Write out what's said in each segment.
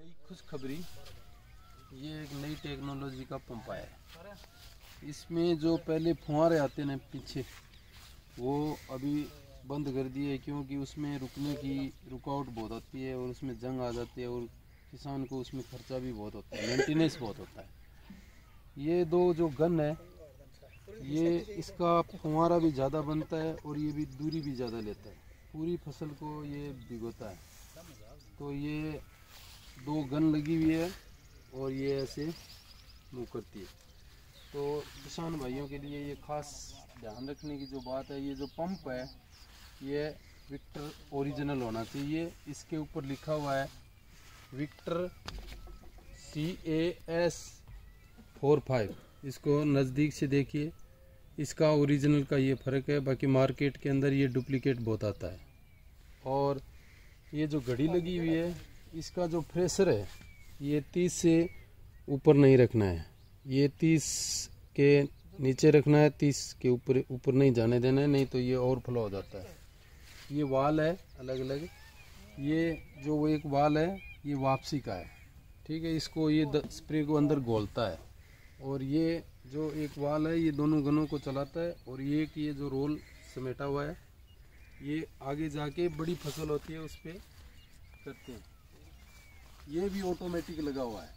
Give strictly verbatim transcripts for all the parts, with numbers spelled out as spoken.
नई खुशखबरी, ये एक नई टेक्नोलॉजी का पंप आया है। इसमें जो पहले फुहारे आते ना पीछे, वो अभी बंद कर दिए क्योंकि उसमें रुकने की रुकावट बहुत आती है और उसमें जंग आ जाती है और किसान को उसमें खर्चा भी बहुत होता है, मेंटेनेंस बहुत होता है। ये दो जो गन है, ये इसका फुहारा भी ज़्यादा बनता है और ये भी दूरी भी ज़्यादा लेता है, पूरी फसल को ये भिगोता है। तो ये दो गन लगी हुई है और ये ऐसे मूव करती है। तो किसान भाइयों के लिए ये खास ध्यान रखने की जो बात है, ये जो पंप है ये विक्टर ओरिजिनल होना चाहिए। इसके ऊपर लिखा हुआ है Victor C A S four five. इसको नज़दीक से देखिए, इसका ओरिजिनल का ये फ़र्क है, बाकी मार्केट के अंदर ये डुप्लीकेट बहुत आता है। और ये जो घड़ी लगी हुई है, इसका जो प्रेशर है ये तीस से ऊपर नहीं रखना है, ये तीस के नीचे रखना है, तीस के ऊपर ऊपर नहीं जाने देना है, नहीं तो ये ओवरफ्लो हो जाता है। ये वाल है अलग अलग, ये जो वो एक वाल है ये वापसी का है, ठीक है। इसको ये स्प्रे को अंदर घोलता है और ये जो एक वाल है ये दोनों गनों को चलाता है और ये एक ये जो रोल समेटा हुआ है ये आगे जाके बड़ी फसल होती है उस पर करते हैं। ये भी ऑटोमेटिक लगा हुआ है,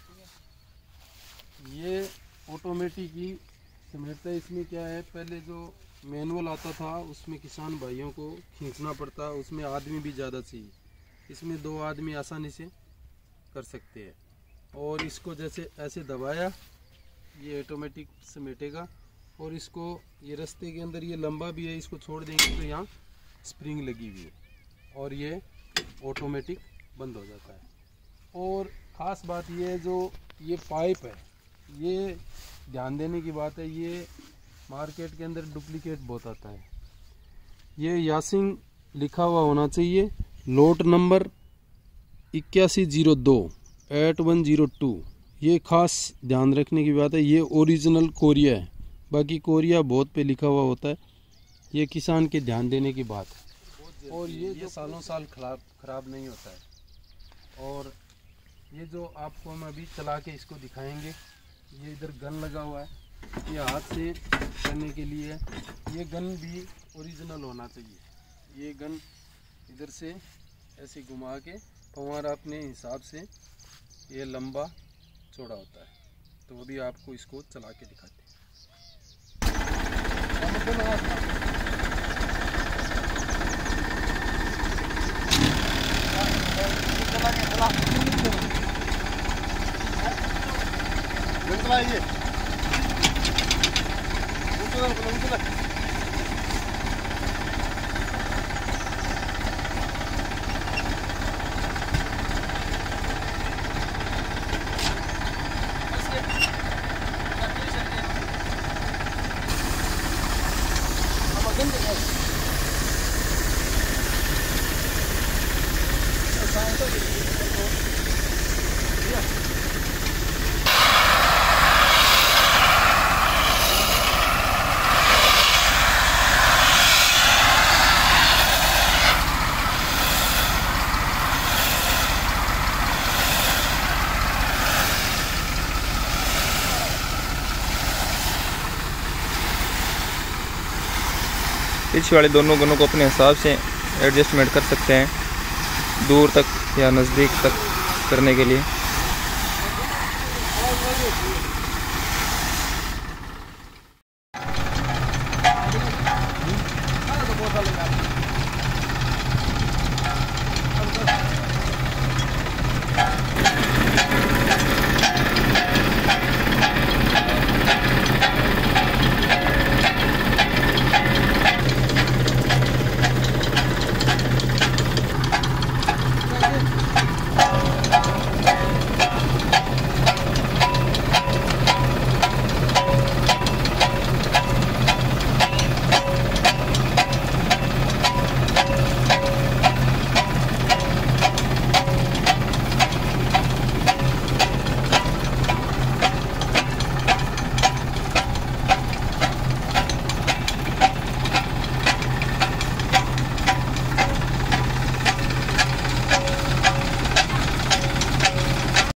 ये ऑटोमेटिक ही समेटता है। इसमें क्या है, पहले जो मैनुअल आता था उसमें किसान भाइयों को खींचना पड़ता, उसमें आदमी भी ज़्यादा चाहिए। इसमें दो आदमी आसानी से कर सकते हैं। और इसको जैसे ऐसे दबाया ये ऑटोमेटिक समेटेगा और इसको ये रास्ते के अंदर ये लंबा भी है, इसको छोड़ देंगे तो यहाँ स्प्रिंग लगी हुई है और ये ऑटोमेटिक बंद हो जाता है। और ख़ास बात ये है, जो ये पाइप है ये ध्यान देने की बात है, ये मार्केट के अंदर डुप्लीकेट बहुत आता है। ये यासिंग लिखा हुआ होना चाहिए, लोट नंबर इक्यासी जीरो दो एट वन जीरो टू। ये खास ध्यान रखने की बात है, ये ओरिजिनल कोरिया है, बाकी कोरिया बहुत पे लिखा हुआ होता है। ये किसान के ध्यान देने की बात है। और ये ये सालों साल खराब खराब नहीं होता है। और ये जो आपको हम अभी चला के इसको दिखाएंगे, ये इधर गन लगा हुआ है, ये हाथ से करने के लिए है। ये गन भी ओरिजिनल होना चाहिए। ये गन इधर से ऐसे घुमा के फंवारा अपने हिसाब से ये लंबा चौड़ा होता है। तो अभी आपको इसको चला के दिखाते हैं। चलाइए पीछे वाले दोनों गनों को अपने हिसाब से एडजस्टमेंट कर सकते हैं, दूर तक या नज़दीक तक करने के लिए।